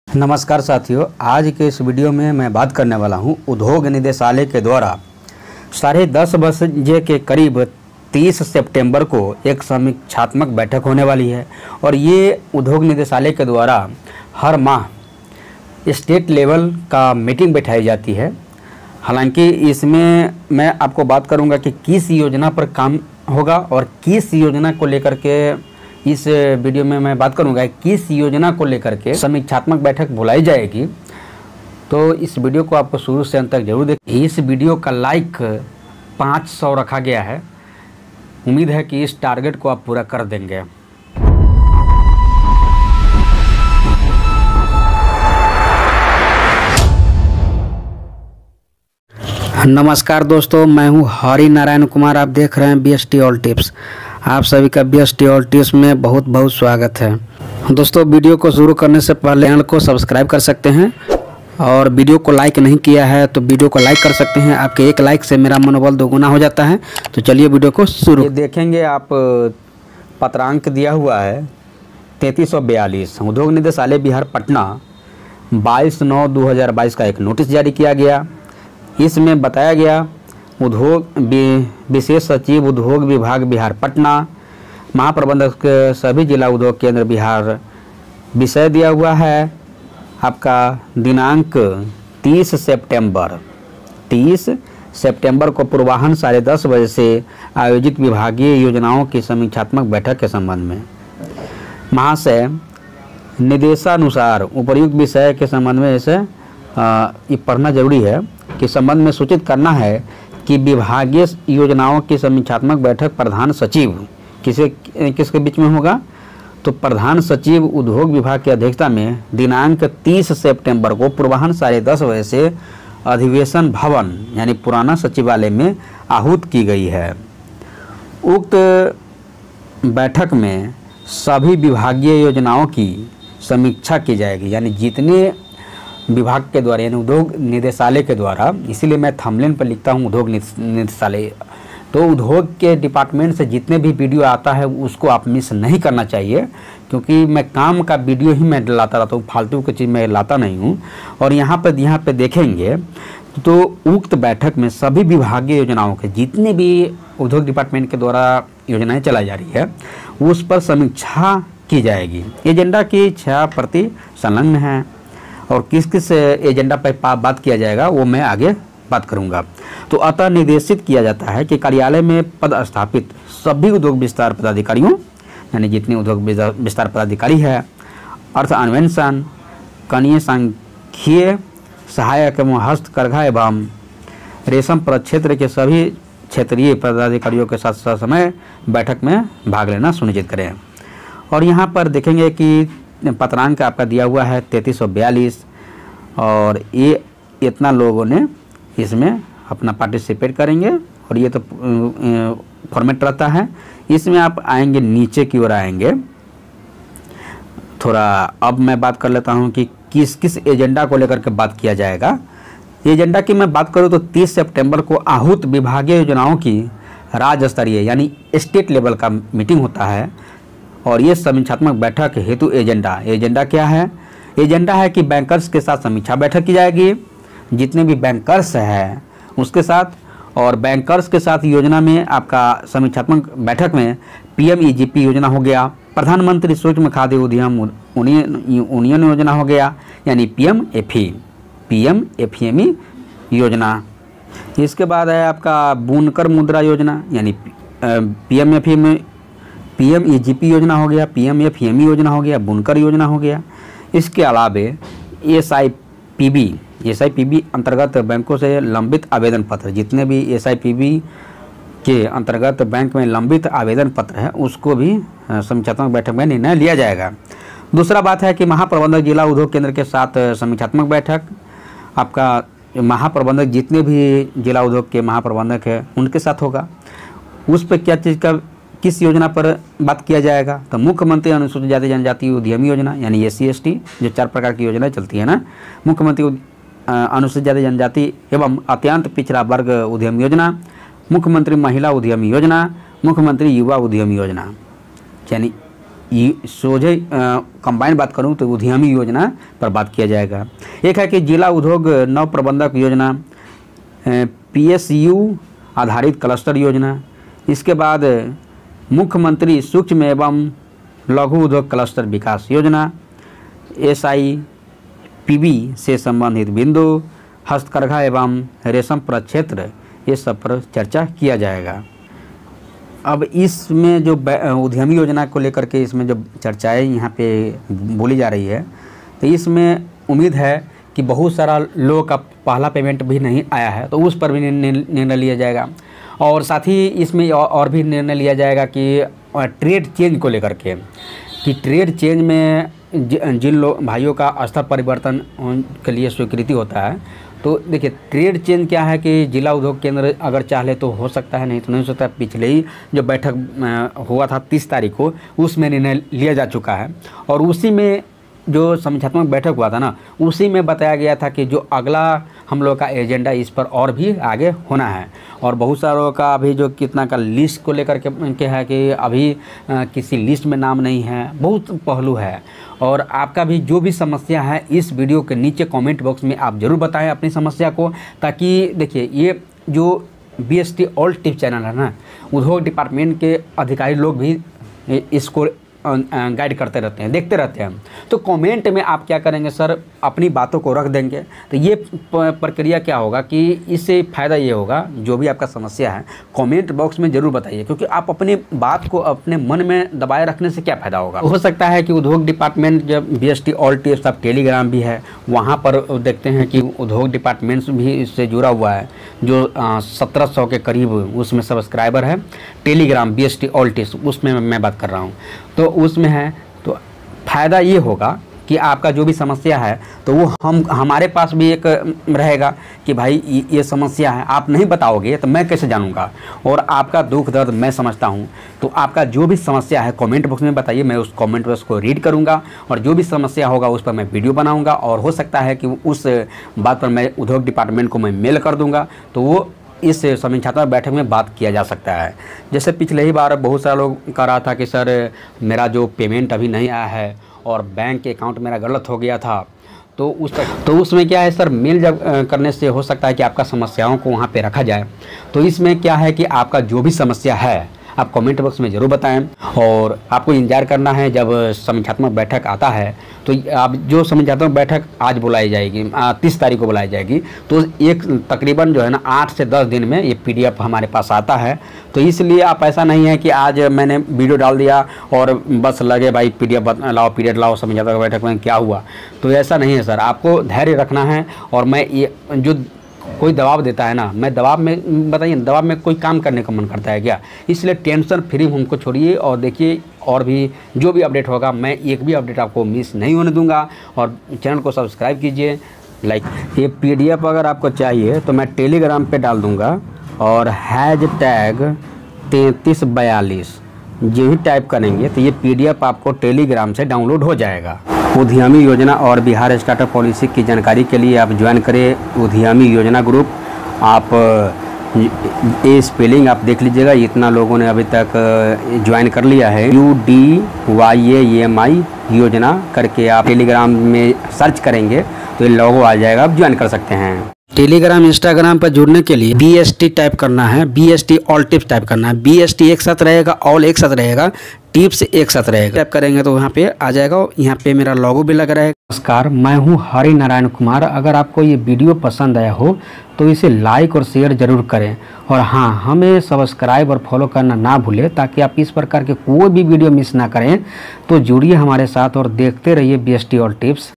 नमस्कार साथियों, आज के इस वीडियो में मैं बात करने वाला हूं उद्योग निदेशालय के द्वारा 10:30 बजे के करीब 30 सितंबर को एक समीक्षात्मक बैठक होने वाली है और ये उद्योग निदेशालय के द्वारा हर माह स्टेट लेवल का मीटिंग बैठाई जाती है। हालांकि इसमें मैं आपको बात करूंगा कि किस योजना पर काम होगा और किस योजना को लेकर के इस वीडियो में मैं बात करूंगा किस योजना को लेकर के समीक्षात्मक बैठक बुलाई जाएगी। तो इस वीडियो को आपको शुरू से अंत तक जरूर देखें। इस वीडियो का लाइक 500 रखा गया है। उम्मीद है कि इस टारगेट को आप पूरा कर देंगे। नमस्कार दोस्तों, मैं हूं हरि नारायण कुमार। आप देख रहे हैं BST ऑल टिप्स। आप सभी का BST ऑल टिप्स में बहुत बहुत स्वागत है। दोस्तों, वीडियो को शुरू करने से पहले चैनल को सब्सक्राइब कर सकते हैं और वीडियो को लाइक नहीं किया है तो वीडियो को लाइक कर सकते हैं। आपके एक लाइक से मेरा मनोबल दोगुना हो जाता है। तो चलिए वीडियो को शुरू। ये देखेंगे आप, पत्रांक दिया हुआ है 3342। उद्योग निदेशालय बिहार पटना 22/9/2022 का एक नोटिस जारी किया गया। इसमें बताया गया उद्योग विशेष सचिव उद्योग विभाग बिहार पटना, महाप्रबंधक सभी जिला उद्योग केंद्र बिहार। विषय दिया हुआ है आपका दिनांक 30 सितंबर को पूर्वाह्न 10:30 बजे से आयोजित विभागीय योजनाओं की समीक्षात्मक बैठक के संबंध में। महाशय, निर्देशानुसार उपर्युक्त विषय के संबंध में इसे ये पढ़ना जरूरी है कि संबंध में सूचित करना है कि विभागीय योजनाओं की समीक्षात्मक बैठक प्रधान सचिव किसके बीच में होगा, तो प्रधान सचिव उद्योग विभाग की अध्यक्षता में दिनांक 30 सितंबर को पूर्वाह्न 10:30 बजे से अधिवेशन भवन यानी पुराना सचिवालय में आहूत की गई है। उक्त बैठक में सभी विभागीय योजनाओं की समीक्षा की जाएगी, यानी जितने विभाग के द्वारा यानी उद्योग निदेशालय के द्वारा, इसीलिए मैं थंबनेल पर लिखता हूँ उद्योग निदेशालय। तो उद्योग के डिपार्टमेंट से जितने भी वीडियो आता है उसको आप मिस नहीं करना चाहिए, क्योंकि मैं काम का वीडियो ही मैं लाता रहता हूँ, फालतू की चीज़ मैं लाता नहीं हूँ। और यहाँ पे देखेंगे तो उक्त बैठक में सभी विभागीय योजनाओं के जितने भी उद्योग डिपार्टमेंट के द्वारा योजनाएँ चलाई जा रही है उस पर समीक्षा की जाएगी। एजेंडा की 6 प्रति संलग्न है और किस किस एजेंडा पर बात किया जाएगा वो मैं आगे बात करूंगा। तो अतः निर्देशित किया जाता है कि कार्यालय में पद स्थापित सभी उद्योग विस्तार पदाधिकारियों यानी जितने उद्योग विस्तार पदाधिकारी है, अर्थ अन्वेषण, कनीय सांख्यिकीय सहायक एवं हस्तकरघा एवं रेशम प्रक्षेत्र के सभी क्षेत्रीय पदाधिकारियों के साथ समय बैठक में भाग लेना सुनिश्चित करें। और यहाँ पर देखेंगे कि पत्रांक आपका दिया हुआ है 3342 और ये इतना लोगों ने इसमें अपना पार्टिसिपेट करेंगे और ये तो फॉर्मेट रहता है। इसमें आप आएंगे, नीचे की ओर आएंगे थोड़ा। अब मैं बात कर लेता हूँ कि किस किस एजेंडा को लेकर के बात किया जाएगा। एजेंडा की मैं बात करूँ तो 30 सितंबर को आहूत विभागीय योजनाओं की राज्य स्तरीय यानी स्टेट लेवल का मीटिंग होता है और ये समीक्षात्मक बैठक हेतु एजेंडा क्या है? एजेंडा है कि बैंकर्स के साथ समीक्षा बैठक की जाएगी, जितने भी बैंकर्स हैं उसके साथ। और बैंकर्स के साथ योजना में आपका समीक्षात्मक बैठक में PMEGP योजना हो गया, प्रधानमंत्री सूक्ष्म खाद्य उद्यम उन्नयन योजना हो गया यानी PMFEME योजना। इसके बाद है आपका बुनकर मुद्रा योजना यानी PMEGP योजना हो गया, PMFEME योजना हो गया, बुनकर योजना हो गया। इसके अलावे SIPB अंतर्गत बैंकों से लंबित आवेदन पत्र, जितने भी SIPB के अंतर्गत बैंक में लंबित आवेदन पत्र है उसको भी समीक्षात्मक बैठक में निर्णय लिया जाएगा। दूसरा बात है कि महाप्रबंधक जिला उद्योग केंद्र के साथ समीक्षात्मक बैठक, आपका महाप्रबंधक जितने भी जिला उद्योग के महाप्रबंधक है उनके साथ होगा। उस पर क्या चीज़ का किस योजना पर बात किया जाएगा, तो मुख्यमंत्री अनुसूचित जाति जनजाति उद्यमी योजना यानी SC/ST जो 4 प्रकार की योजनाएं चलती है ना, मुख्यमंत्री अनुसूचित जाति जनजाति एवं अत्यंत पिछड़ा वर्ग उद्यम योजना, मुख्यमंत्री महिला उद्यमी योजना, मुख्यमंत्री युवा उद्यमी योजना, यानी सोझे कंबाइन बात करूं तो उद्यमी योजना पर बात किया जाएगा। एक है कि जिला उद्योग नव प्रबंधक योजना, PSU आधारित क्लस्टर योजना। इसके बाद मुख्यमंत्री सूक्ष्म एवं लघु उद्योग क्लस्टर विकास योजना, SIPB से संबंधित बिंदु, हस्तकरघा एवं रेशम प्रक्षेत्र, ये सब पर चर्चा किया जाएगा। अब इसमें जो उद्यमी योजना को लेकर के इसमें जो चर्चाएं यहाँ पे बोली जा रही है, तो इसमें उम्मीद है कि बहुत सारा लोगों का पहला पेमेंट भी नहीं आया है, तो उस पर भी निर्णय लिया जाएगा। और साथ ही इसमें और भी निर्णय लिया जाएगा कि ट्रेड चेंज को लेकर के, कि ट्रेड चेंज में जिन लोग भाइयों का स्तर परिवर्तन के लिए स्वीकृति होता है, तो देखिए ट्रेड चेंज क्या है कि जिला उद्योग केंद्र अगर चाहे तो हो सकता है, नहीं तो नहीं हो सकता। पिछले ही जो बैठक हुआ था 30 तारीख को, उसमें निर्णय लिया जा चुका है। और उसी में जो समीक्षात्मक बैठक हुआ था ना, उसी में बताया गया था कि जो अगला हम लोग का एजेंडा इस पर और भी आगे होना है। और बहुत सारों का अभी जो कितना का लिस्ट को लेकर के है कि अभी किसी लिस्ट में नाम नहीं है, बहुत पहलू है। और आपका भी जो भी समस्या है इस वीडियो के नीचे कमेंट बॉक्स में आप ज़रूर बताएं अपनी समस्या को, ताकि देखिए ये जो BST ऑल टिप्स चैनल है ना, उद्योग डिपार्टमेंट के अधिकारी लोग भी इसको गाइड करते रहते हैं, देखते रहते हैं। तो कमेंट में आप क्या करेंगे सर, अपनी बातों को रख देंगे, तो ये प्रक्रिया क्या होगा कि इससे फ़ायदा ये होगा, जो भी आपका समस्या है कमेंट बॉक्स में ज़रूर बताइए, क्योंकि आप अपनी बात को अपने मन में दबाए रखने से क्या फ़ायदा होगा। हो सकता है कि उद्योग डिपार्टमेंट जब BST ऑल टिप्स अब टेलीग्राम भी है, वहाँ पर देखते हैं कि उद्योग डिपार्टमेंट भी इससे जुड़ा हुआ है, जो 1700 के करीब उसमें सब्सक्राइबर है। टेलीग्राम BST ऑल टिप्स उसमें मैं बात कर रहा हूँ, तो उसमें है। तो फ़ायदा ये होगा कि आपका जो भी समस्या है तो वो हमारे पास भी एक रहेगा कि भाई ये समस्या है, आप नहीं बताओगे तो मैं कैसे जानूँगा। और आपका दुख दर्द मैं समझता हूँ, तो आपका जो भी समस्या है कमेंट बॉक्स में बताइए, मैं उस कमेंट बॉक्स को रीड करूँगा और जो भी समस्या होगा उस पर मैं वीडियो बनाऊँगा। और हो सकता है कि उस बात पर मैं उद्योग डिपार्टमेंट को मैं मेल कर दूँगा, तो वो इस समीक्षात्मक बैठक में बात किया जा सकता है। जैसे पिछले ही बार बहुत सारा लोग कह रहा था कि सर मेरा जो पेमेंट अभी नहीं आया है और बैंक अकाउंट मेरा गलत हो गया था, तो उसमें क्या है सर, मेल जब करने से हो सकता है कि आपका समस्याओं को वहाँ पे रखा जाए। तो इसमें क्या है कि आपका जो भी समस्या है आप कमेंट बॉक्स में ज़रूर बताएं। और आपको इंतजार करना है जब समीक्षात्मक बैठक आता है, तो आप जो समीक्षात्मक बैठक आज बुलाई जाएगी 30 तारीख को बुलाई जाएगी, तो एक तकरीबन जो है ना 8 से 10 दिन में ये PDF हमारे पास आता है। तो इसलिए आप ऐसा नहीं है कि आज मैंने वीडियो डाल दिया और बस लगे भाई PDF लाओ, PDF लाओ, समीक्षात्मक बैठक में क्या हुआ। तो ऐसा नहीं है सर, आपको धैर्य रखना है। और मैं ये जो कोई दबाव देता है ना, मैं दबाव में बताइए, दबाव में कोई काम करने का मन करता है क्या? इसलिए टेंशन फ्री हमको छोड़िए और देखिए, और भी जो भी अपडेट होगा मैं एक भी अपडेट आपको मिस नहीं होने दूंगा। और चैनल को सब्सक्राइब कीजिए, लाइक। ये PDF अगर आपको चाहिए तो मैं टेलीग्राम पे डाल दूंगा, और #3342 जो ही टाइप करेंगे तो ये PDF आपको टेलीग्राम से डाउनलोड हो जाएगा। उद्यमी योजना और बिहार स्टार्टअप पॉलिसी की जानकारी के लिए आप ज्वाइन करें उद्यमी योजना ग्रुप। आप ये स्पेलिंग आप देख लीजिएगा, इतना लोगों ने अभी तक ज्वाइन कर लिया है। UDYAMI योजना करके आप टेलीग्राम में सर्च करेंगे तो ये लोगो आ जाएगा, आप ज्वाइन कर सकते हैं। टेलीग्राम इंस्टाग्राम पर जुड़ने के लिए BST टाइप करना है, BST ऑल टिप्स टाइप करना है। BST एक साथ रहेगा, ऑल एक साथ रहेगा, टिप्स एक साथ रहेगा। टाइप करेंगे तो यहाँ पे आ जाएगा, यहाँ पे मेरा लोगो भी लग रहेगा। नमस्कार, मैं हूँ हरि नारायण कुमार। अगर आपको ये वीडियो पसंद आया हो तो इसे लाइक और शेयर जरूर करें, और हाँ, हमें सब्सक्राइब और फॉलो करना ना भूलें, ताकि आप इस प्रकार के कोई भी वीडियो मिस ना करें। तो जुड़िए हमारे साथ और देखते रहिए BST ऑल टिप्स।